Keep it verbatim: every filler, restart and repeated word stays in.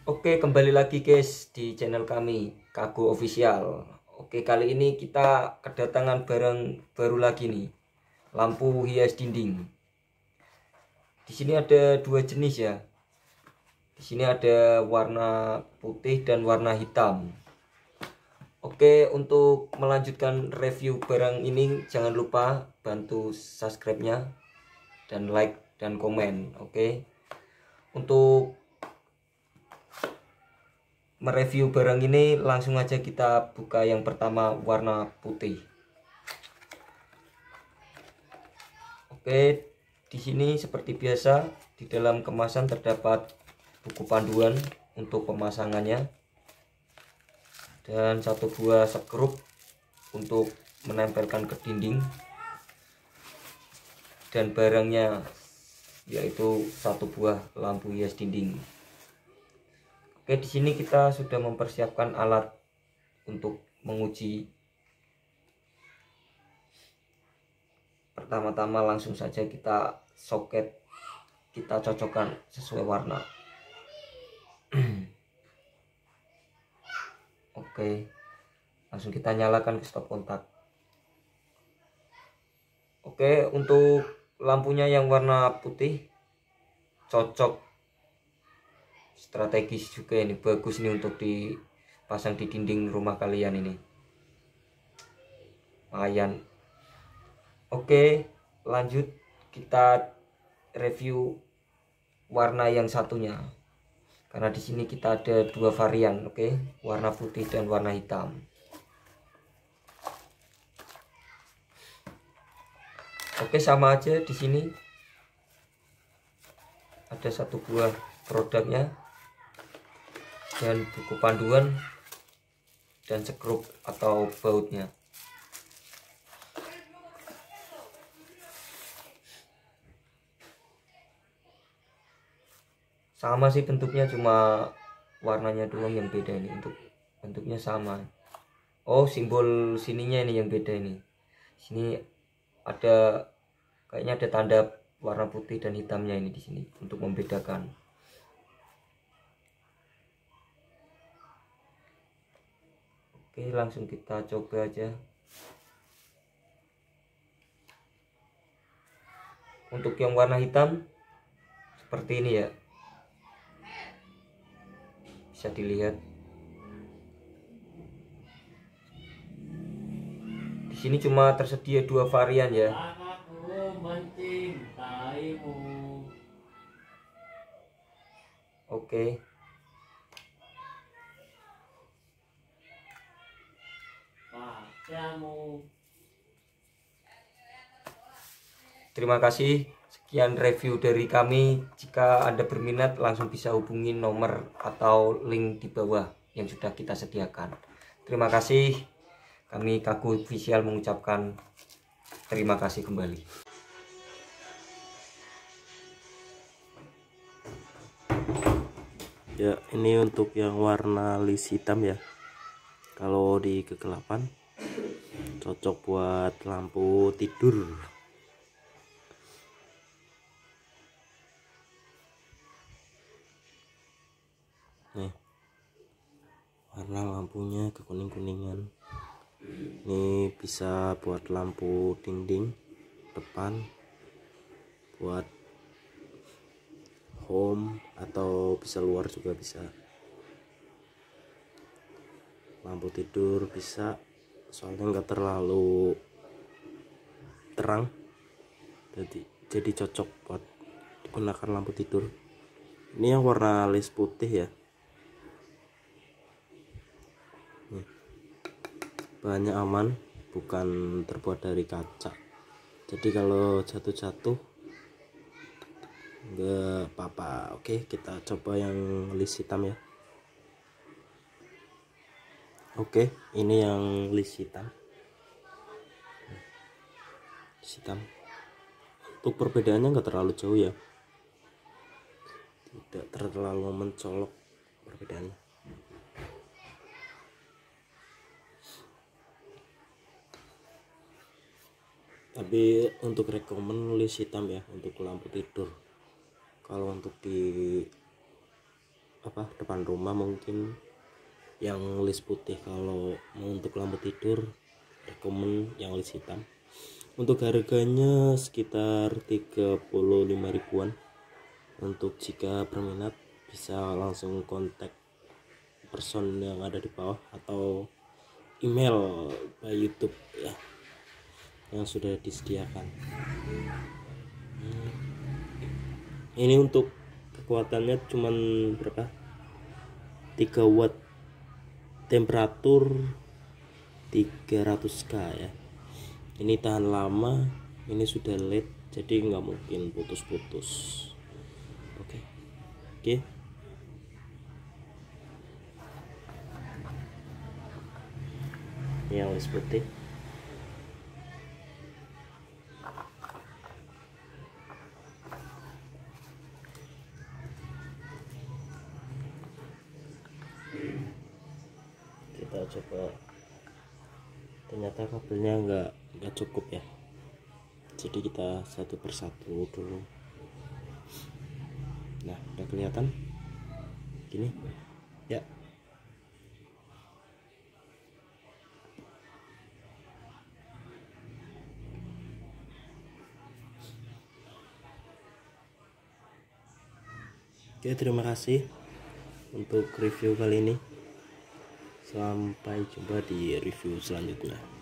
Oke, kembali lagi guys di channel kami Kago Official. Oke, kali ini kita kedatangan barang baru lagi nih, lampu hias dinding. Di sini ada dua jenis ya. Di sini ada warna putih dan warna hitam. Oke, untuk melanjutkan review barang ini jangan lupa bantu subscribe-nya dan like dan komen. Oke. Untuk mereview barang ini langsung aja kita buka yang pertama warna putih. Oke, di sini seperti biasa di dalam kemasan terdapat buku panduan untuk pemasangannya dan satu buah skrup untuk menempelkan ke dinding, dan barangnya yaitu satu buah lampu hias dinding. Oke, di sini kita sudah mempersiapkan alat untuk menguji. Pertama-tama langsung saja kita soket, kita cocokkan sesuai warna. Oke, langsung kita nyalakan ke stop kontak. Oke, untuk lampunya yang warna putih cocok, strategis juga ini, bagus nih untuk dipasang di dinding rumah kalian ini, lumayan. Oke, lanjut kita review warna yang satunya, karena di sini kita ada dua varian. Oke, warna putih dan warna hitam. Oke, sama aja di sini ada satu buah produknya dan buku panduan dan skrup atau bautnya. Sama sih bentuknya, cuma warnanya doang yang beda ini. Untuk bentuknya sama. Oh, simbol sininya ini yang beda ini. Sini ada kayaknya ada tanda warna putih dan hitamnya ini di sini untuk membedakan. Oke, langsung kita coba aja. Untuk yang warna hitam seperti ini ya, bisa dilihat. Di sini cuma tersedia dua varian ya. Oke. Terima kasih. Sekian review dari kami. Jika Anda berminat langsung bisa hubungi nomor atau link di bawah yang sudah kita sediakan. Terima kasih. Kami Kago Official mengucapkan terima kasih kembali. Ya, ini untuk yang warna list hitam ya. Kalau di kegelapan cocok buat lampu tidur. Nih, warna lampunya kekuning-kuningan. Ini bisa buat lampu dinding depan, buat home atau bisa luar juga bisa. Lampu tidur bisa, soalnya nggak terlalu terang, jadi jadi cocok buat digunakan lampu tidur. Ini yang warna list putih ya. Nih, bahannya aman, bukan terbuat dari kaca, jadi kalau jatuh-jatuh nggak apa-apa. Oke, kita coba yang list hitam ya. Oke, ini yang list hitam. List hitam. Untuk perbedaannya nggak terlalu jauh ya, tidak terlalu mencolok perbedaannya. Tapi untuk rekomen list hitam ya untuk lampu tidur. Kalau untuk di apa depan rumah mungkin yang list putih. Kalau mau untuk lampu tidur rekomen yang list hitam. Untuk harganya sekitar tiga puluh lima ribuan. Untuk jika berminat bisa langsung kontak person yang ada di bawah atau email by YouTube ya yang sudah disediakan. Hmm. Ini untuk kekuatannya cuman berapa? tiga watt, temperatur tiga ratus K ya. Ini tahan lama, ini sudah L E D jadi nggak mungkin putus-putus. Oke. Oke. Yang list putih. Kita coba, ternyata kabelnya nggak nggak cukup ya, jadi kita satu persatu dulu. Nah udah kelihatan gini ya. Oke, terima kasih untuk review kali ini. Sampai jumpa di review selanjutnya.